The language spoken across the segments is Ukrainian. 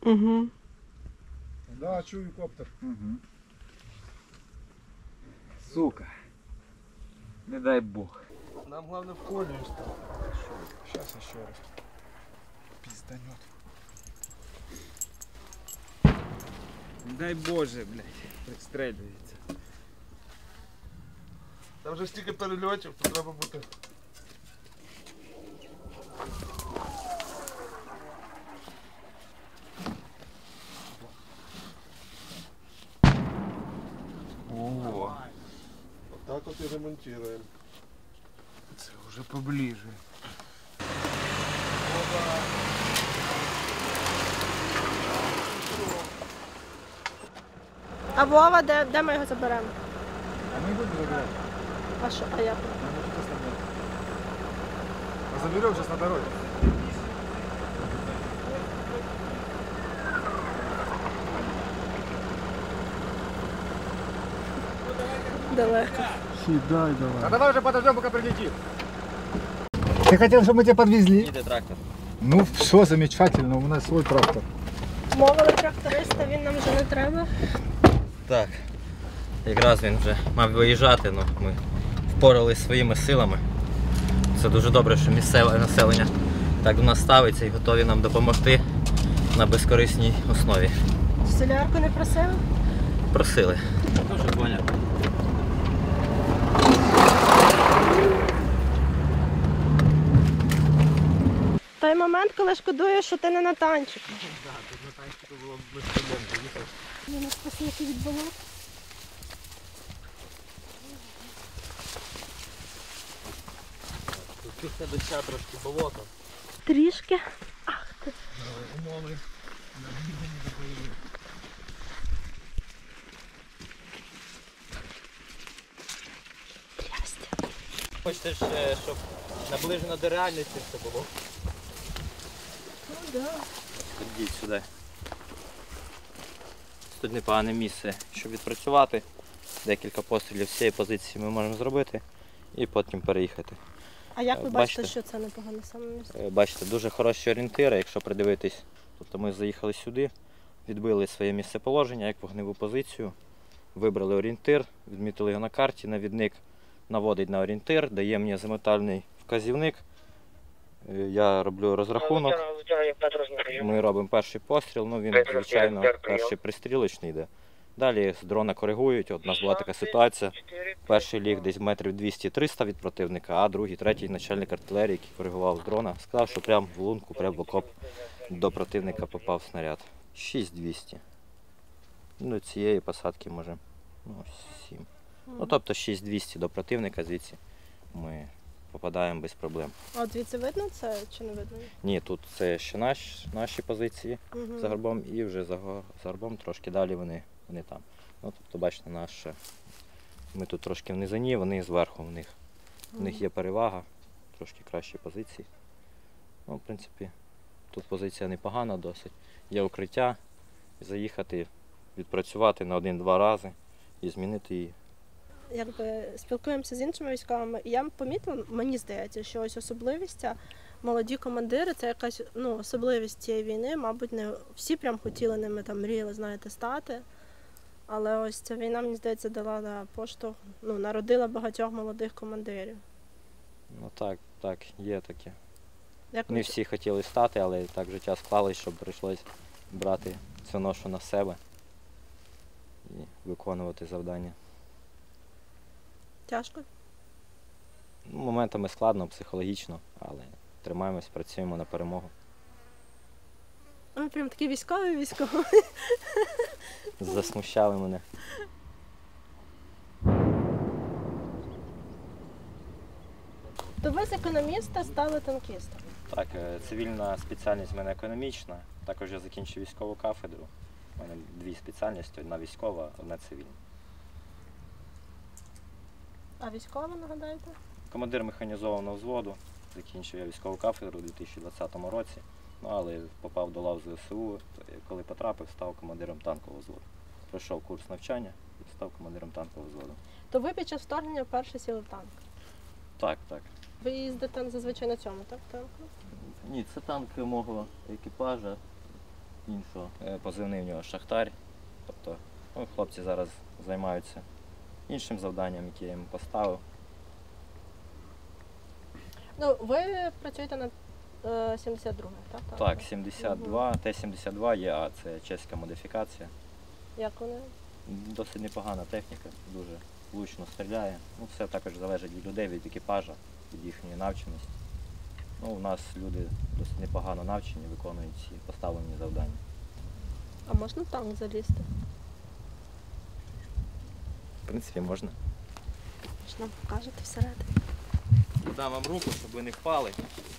Угу. Да, чую коптер. Угу. Сука. Не дай Бог. Нам главное в коле стало. Сейчас еще раз. Пизданет. Не дай Боже, блядь, пристрелюється. Там вже стільки перельотів, то треба бути. О, Вот так вот и ремонтируем. це вже поближе. А Вова, де ми його заберемо? А мы будем забирать. А що? А як? Мы тут оставляем. А заберем сейчас на дороге. Далеко. Седай давай. А давай уже подождем, пока прилетит. Ты хотел, чтобы мы тебя подвезли? Їде трактор. Ну все, замечательно, у нас свой трактор. Мовили тракториста, він нам вже не треба. Так, якраз він вже мав виїжджати, але ми впоралися своїми силами. Це дуже добре, що місцеве населення так до нас ставиться і готові нам допомогти на безкорисній основі. Солярку не просили? Просили. Дуже понятно. Той момент, коли шкодуєш, що ти не на танчику. Так, тут на танчику було б без проблем поїхати. Ви нас спасете від болот. Тут після доща трошки болото. Трішки. Ах ти. Умови. Трястя. Хочете ж, щоб наближено до реальності все було? Ну да. Ходіть сюди. Тут непогане місце, щоб відпрацювати. Декілька пострілів з цієї позиції ми можемо зробити і потім переїхати. А як ви бачите, Бачите? що це непогане саме місце? Бачите, дуже хороші орієнтири, якщо придивитись. Тобто ми заїхали сюди, відбили своє місцеположення як вогневу позицію, вибрали орієнтир, відмітили його на карті, навідник наводить на орієнтир, дає мені заметальний вказівник. Я роблю розрахунок, ми робимо перший постріл, ну він, звичайно, перший пристрілочний йде. Далі з дрона коригують, от у нас була така ситуація. Перший ліг десь метрів 200-300 від противника, а другий, третій начальник артилерії, який коригував з дрона, сказав, що прямо в лунку, прямо в окоп до противника попав снаряд. 6200. Ну, цієї посадки може 7. Ну, тобто 6200 до противника, звідси ми попадаємо без проблем. А от звідси видно це чи не видно? Ні, тут це ще наші позиції Угу. за горбом і вже за горбом трошки далі вони там. Ну, тобто, бачите, ми тут трошки в низині, вони зверху в них є перевага, трошки кращі позиції. Ну, в принципі, тут позиція непогана досить. Є укриття, заїхати, відпрацювати на 1-2 рази і змінити її. Якби спілкуємося з іншими військовими, і я помітила, мені здається, що ось особливість, молоді командири, це якась особливість цієї війни, мабуть, не всі прям хотіли ними там мріяли, знаєте, стати. Але ось ця війна, мені здається, дала поштовх, народила багатьох молодих командирів. Ну так, є таке. Як Не ви- всі хотіли стати, але так життя склалось, що прийшлось брати цю ношу на себе і виконувати завдання. Тяжко? Ну, моментами складно, психологічно, але тримаємось, працюємо на перемогу. Ви прям такі військові. Засмущали мене. То ви з економіста стали танкістом. Так, цивільна спеціальність в мене економічна. Також я закінчив військову кафедру. У мене 2 спеціальності, одна військова, одна цивільна. А військова, нагадаєте? Командир механізованого взводу. Закінчив я військову кафедру у 2020 році. Ну, але попав до лав ЗСУ, коли потрапив, став командиром танкового взводу. Пройшов курс навчання і став командиром танкового взводу. То ви під час вторгнення вперше сіли в танк. Так. Ви їздите зазвичай на цьому, так? Танку? Ні, це танк мого екіпажа. іншого. Позивний в нього Шахтар. Тобто хлопці зараз займаються іншим завданням, яке я їм поставив. Ну, ви працюєте над 72, так? Так, 72, Т-72 є, а це чеська модифікація. Як вони? Досить непогана техніка, дуже влучно стріляє. Ну, все також залежить від людей, від екіпажа, від їхньої навченості. Ну, у нас люди досить непогано навчені, виконують ці поставлені завдання. А можна в танк залізти? В принципі, можна. Що нам покажете всередині? Дам вам руку, щоб ви не впали.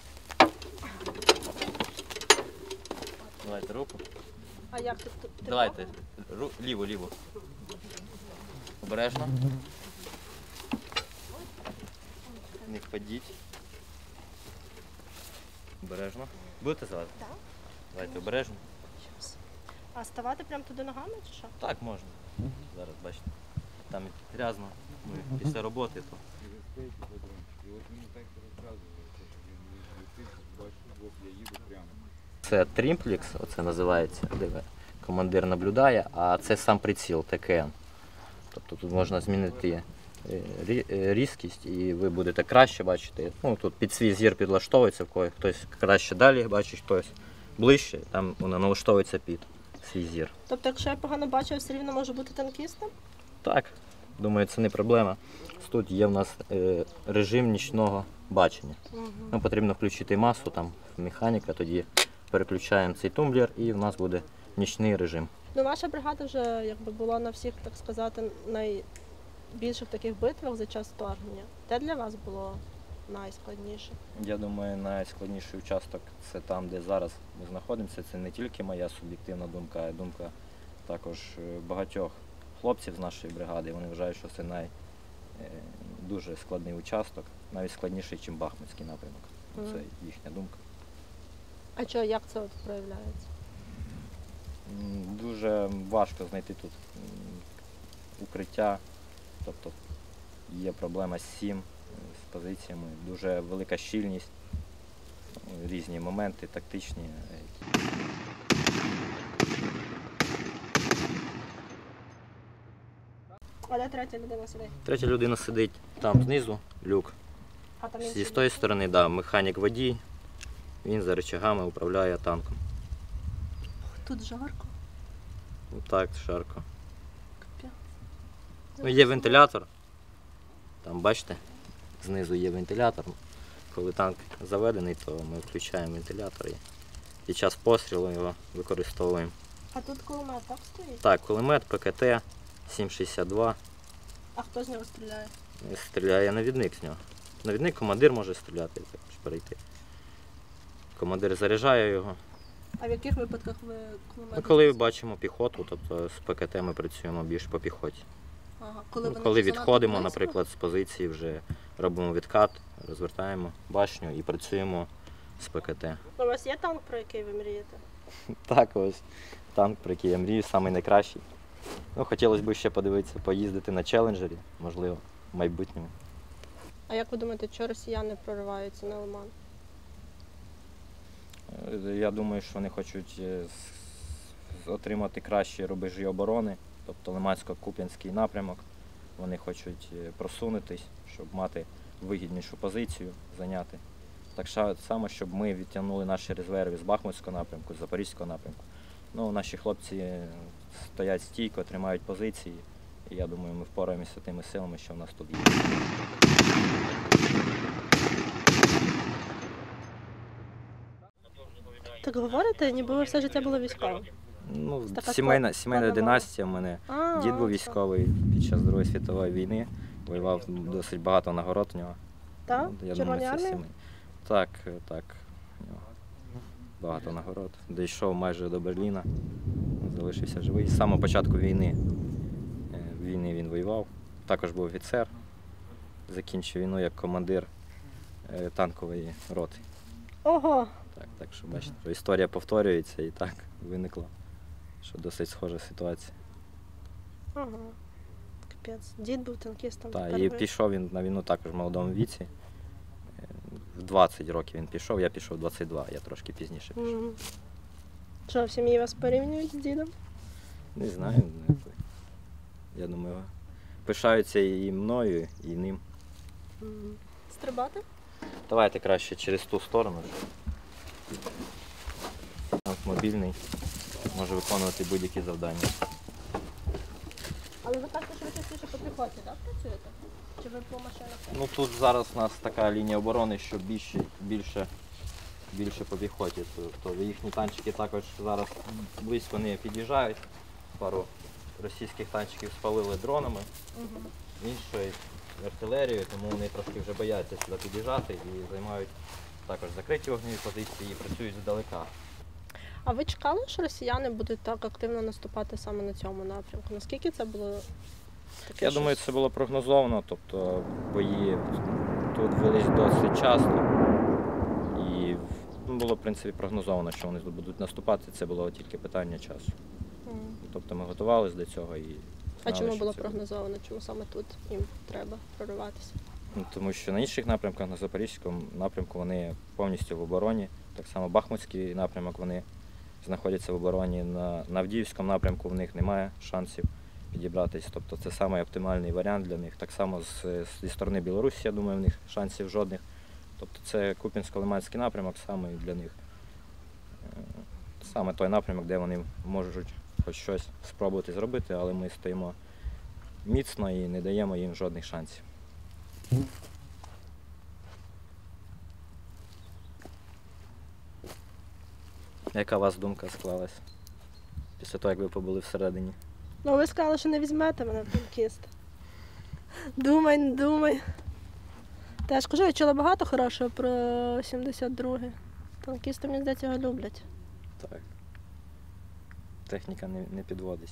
Давайте руку. А як ти? Давайте. Ліву. Обережно. Не впадіть. Обережно. Будете залазити? Так. Давайте обережно. А ставати прямо туди ногами чи що? Так, можна. Зараз бачите. Там грязно. Ми після роботи то. І от він так розказує, що він летить, бачу, я їду прямо. Це трімплекс, оце називається, де командир наблюдає, а це сам приціл ТКН. Тобто тут можна змінити різкість і ви будете краще бачити. Ну, тут під свій зір підлаштовується, в когось хтось краще далі бачить, хтось ближче, там воно налаштовується під свій зір. Тобто, якщо я погано бачу, я все рівно можу бути танкістом? Так, думаю, це не проблема. Тут є в нас режим нічного бачення. Нам потрібно включити масу, там механіка, тоді переключаємо цей тумблер і в нас буде нічний режим. Ну, ваша бригада вже якби була на всіх, так сказати, найбільших таких битвах за час вторгнення. Де для вас було найскладніше? Я думаю, найскладніший участок це там, де зараз ми знаходимося. Це не тільки моя суб'єктивна думка, а й думка також багатьох хлопців з нашої бригади. Вони вважають, що це дуже складний участок, навіть складніший, ніж Бахмутський напрямок. Це їхня думка. А що, як це от проявляється? Дуже важко знайти тут укриття, тобто є проблема з з позиціями, дуже велика щільність, різні моменти тактичні. А де третя людина сидить? Третя людина сидить там знизу, люк. А там Зі тої сторони, да, механік водій, він за рычагами управляє танком. Тут жарко. Так, жарко. Капець. Ну, є вентилятор. Там, бачите, знизу є вентилятор. Коли танк заведений, то ми включаємо вентилятор і під час пострілу його використовуємо. А тут кулемет так стоїть? Так, кулемет ПКТ 7,62. А хто з нього стріляє? Стріляє навідник з нього. Навідник командир може стріляти, також перейти. Командир заряджає його. А в яких випадках ви кулемет? Ну, коли бачимо піхоту, тобто з ПКТ ми працюємо більш по піхоті. Ага. Коли вони відходимо, занадто наприклад, з позиції, вже робимо відкат, розвертаємо башню і працюємо з ПКТ. У вас є танк, про який ви мрієте? Так, ось танк, про який я мрію, самий найкращий. Ну, хотілося б ще подивитися, поїздити на челенджері, можливо, в майбутньому. А як ви думаєте, чого росіяни прориваються на Лиман? Я думаю, що вони хочуть отримати кращі рубежі оборони, тобто Лимансько-Куп'янський напрямок. Вони хочуть просунутись, щоб мати вигіднішу позицію, зайняти. Так само, щоб ми відтягнули наші резерви з Бахмутського напрямку, з Запорізького напрямку. Ну, наші хлопці стоять стійко, тримають позиції, і я думаю, ми впораємося тими силами, що в нас тут є. Так говорите, ніби ви все життя були військовим. Ну, Така сімейна складна династія в мене. Дід був військовий під час Другої світової війни, воював, досить багато нагород у нього. Так? Я Червоні думаю, це армії? сімейне. Так. У нього багато нагород. Дійшов майже до Берліна, залишився живий. З самого початку війни він воював. Також був офіцер. Закінчив війну як командир танкової роти. Ого! Так що бачите, що історія повторюється і так виникла, що досить схожа ситуація. Ага. Капець. Дід був танкістом. Так, тепер і ви. пішов він на війну також в молодому віці. В 20 років він пішов, я пішов в 22, я трошки пізніше пішов. Мгм. Що, в сім'ї вас порівнюють з дідом? Не знаю. Ну, я думаю, пишаються і мною, і ним. Стрибати? Давайте краще через ту сторону. Танк мобільний, може виконувати будь-які завдання. Але ви кажете, що ви частіше по піхоті, так, працюєте? Чи ви по машинах? Ну тут зараз у нас така лінія оборони, що більше по піхоті. Тобто їхні танчики також зараз близько не під'їжджають. Пару російських танчиків спалили дронами, іншої артилерією, тому вони трошки вже бояться сюди під'їжджати і займають також закриті вогневі позиції і працюють здалека. А ви чекали, що росіяни будуть так активно наступати саме на цьому напрямку? Наскільки це було таке? Я думаю, це було прогнозовано, тобто бої тут велись досить часто. І було, в принципі, прогнозовано, що вони тут будуть наступати, це було тільки питання часу. Тобто ми готувалися до цього і А знали, чому що було це прогнозовано? Чому саме тут їм треба прориватися? Ну, тому що на інших напрямках, на Запорізькому напрямку, вони повністю в обороні. Так само Бахмутський напрямок, вони знаходяться в обороні. На Авдіївському напрямку в них немає шансів підібратись. Тобто це самий оптимальний варіант для них. Так само зі сторони Білорусі, я думаю, в них шансів жодних. Тобто це Куп'янсько-Лиманський напрямок саме для них. Саме той напрямок, де вони можуть хоч щось спробувати зробити, але ми стоїмо міцно і не даємо їм жодних шансів. Яка у вас думка склалась після того, як ви побули всередині? Ну, ви сказали, що не візьмете мене в танкіст. Думай, не думай. Та я ж кажу, я чула багато хорошого про 72-й. Танкісти, мені здається, його люблять. Так. Техніка не підводить.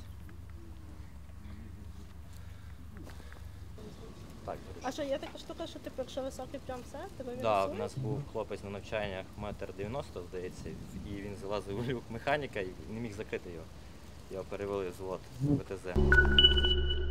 Так, А що, є така штука, що типу, якщо високий прям все, тебе Так, мінусують? у нас був хлопець на навчаннях 1,90 м, здається, і він залазив у люк механіка і не міг закрити його. Його перевели в взвод ВТЗ.